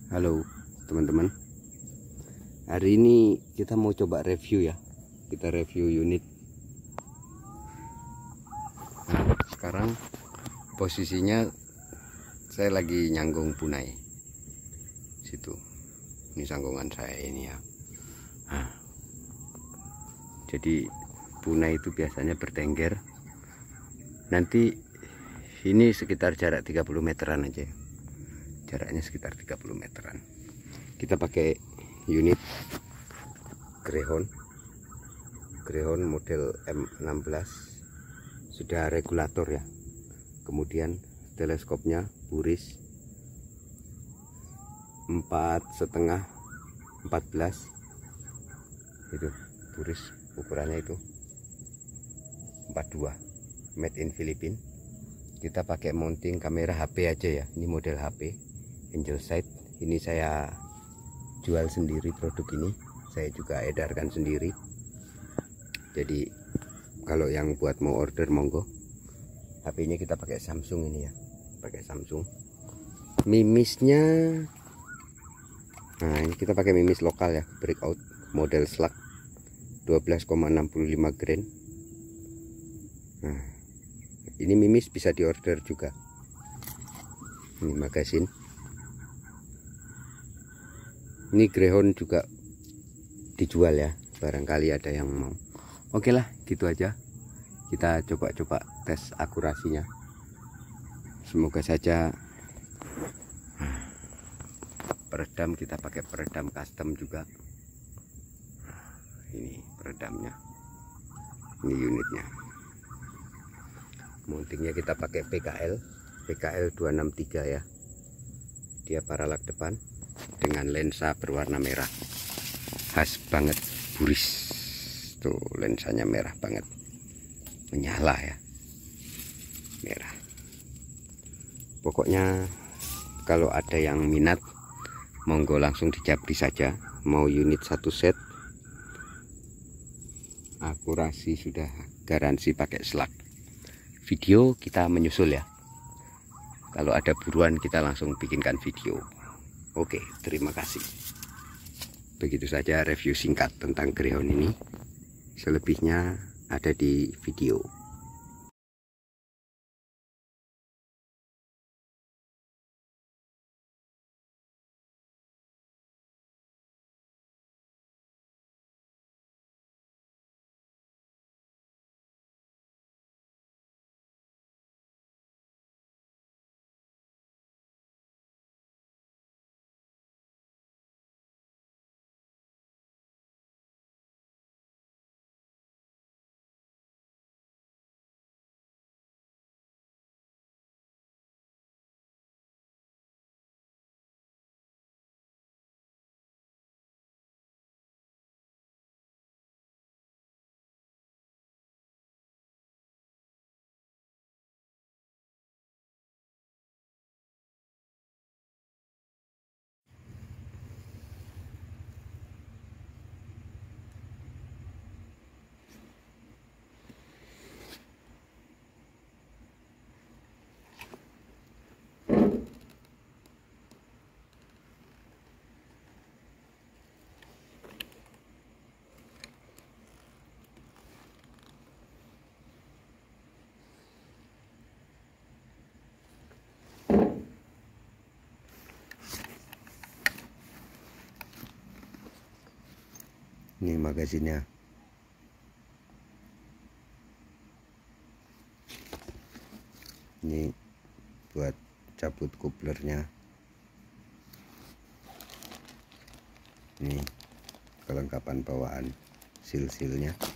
Halo teman-teman, hari ini kita mau coba review ya. Kita review unit. Nah, sekarang posisinya saya lagi nyanggung punai situ. Ini sanggungan saya ini ya. Nah, jadi punai itu biasanya bertengger. Nanti ini sekitar jarak 30 meteran aja ya. Jaraknya sekitar 30 meteran. Kita pakai unit Greyhound model M16, sudah regulator ya. Kemudian teleskopnya Buris 4,5 14 itu Buris, ukurannya itu 42, made in Filipina. Kita pakai mounting kamera HP aja ya. Ini model HP Angel Sight. Ini saya jual sendiri produk ini, saya juga edarkan sendiri. Jadi kalau yang buat mau order monggo. HP-nya kita pakai Samsung ini ya, pakai Samsung. Mimisnya, nah ini kita pakai mimis lokal ya, breakout model slug 12,65 grain. Nah, ini mimis bisa diorder juga. Ini magasin. Ini Greyhound juga dijual ya, barangkali ada yang mau. Oke lah, gitu aja. Kita coba-coba tes akurasinya. Semoga saja. Peredam kita pakai peredam custom juga. Ini peredamnya. Ini unitnya. Mountingnya kita pakai PKL 263 ya. Dia paralak depan dengan lensa berwarna merah, khas banget Buris. Tuh lensanya merah banget, menyala ya, merah. Pokoknya kalau ada yang minat monggo langsung dijabri saja. Mau unit satu set, akurasi sudah garansi pakai slug. Video kita menyusul ya. Kalau ada buruan kita langsung bikinkan video. Oke, terima kasih. Begitu saja review singkat tentang Greyhound ini. Selebihnya ada di video. Ini magasinnya. Ini buat cabut couplernya. Ini kelengkapan bawaan, sil-silnya.